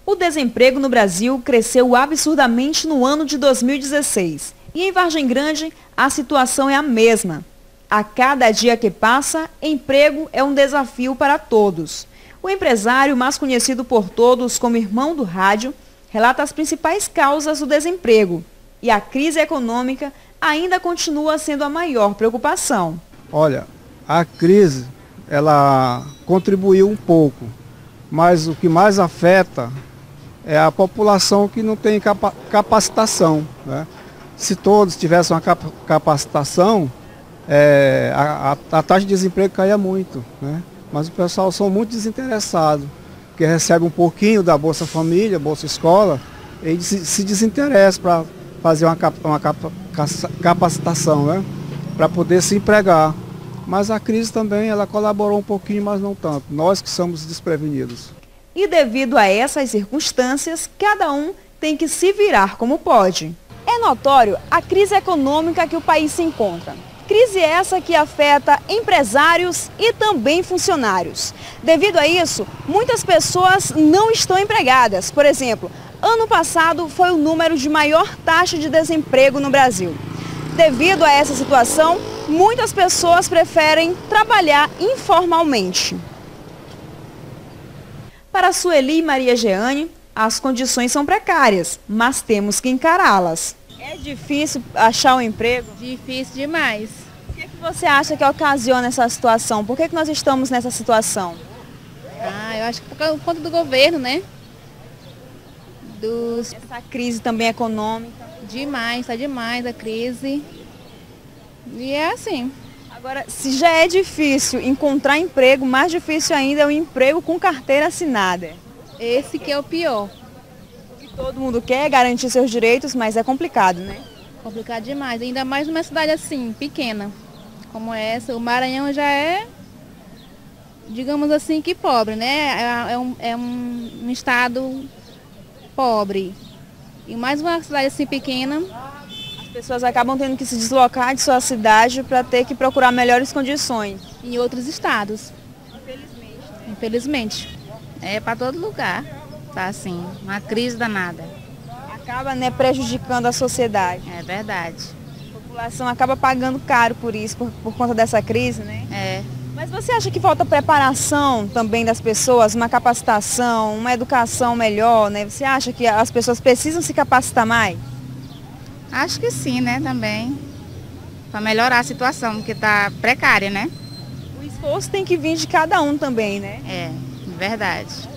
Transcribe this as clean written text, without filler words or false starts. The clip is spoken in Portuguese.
O desemprego no Brasil cresceu absurdamente no ano de 2016. E em Vargem Grande, a situação é a mesma. A cada dia que passa, emprego é um desafio para todos. O empresário, mais conhecido por todos como Irmão do Rádio, relata as principais causas do desemprego. E a crise econômica ainda continua sendo a maior preocupação. Olha, a crise, ela contribuiu um pouco, mas o que mais afeta é a população que não tem capacitação, né? Se todos tivessem uma capacitação, a taxa de desemprego caía muito, né? Mas o pessoal são muito desinteressados, porque recebe um pouquinho da Bolsa Família, Bolsa Escola, e se desinteressa para fazer uma capacitação, né? Para poder se empregar. Mas a crise também ela colaborou um pouquinho, mas não tanto. Nós que somos desprevenidos. E devido a essas circunstâncias, cada um tem que se virar como pode. É notório a crise econômica que o país se encontra. Crise essa que afeta empresários e também funcionários. Devido a isso, muitas pessoas não estão empregadas. Por exemplo, ano passado foi o número de maior taxa de desemprego no Brasil. Devido a essa situação, muitas pessoas preferem trabalhar informalmente. Para Sueli e Maria Jeane, as condições são precárias, mas temos que encará-las. É difícil achar um emprego? Difícil demais. O que você acha que ocasiona essa situação? Por que nós estamos nessa situação? Eu acho que por conta do governo, né? Essa crise também econômica. Está demais a crise. E é assim. Agora, se já é difícil encontrar emprego, mais difícil ainda é o emprego com carteira assinada. Esse que é o pior. O que todo mundo quer é garantir seus direitos, mas é complicado, né? Complicado demais. Ainda mais numa cidade assim, pequena, como essa. O Maranhão já é, digamos assim, que pobre, né? É um estado pobre. E mais uma cidade assim pequena. As pessoas acabam tendo que se deslocar de sua cidade para ter que procurar melhores condições. Em outros estados. Infelizmente. Né? Infelizmente. É para todo lugar. Tá assim, uma crise danada. Acaba, né, prejudicando a sociedade. É verdade. A população acaba pagando caro por isso, por conta dessa crise, né? É. Mas você acha que falta preparação também das pessoas, uma capacitação, uma educação melhor, né? Você acha que as pessoas precisam se capacitar mais? Acho que sim, né, também. Para melhorar a situação, porque está precária, né? O esforço tem que vir de cada um também, né? É, verdade.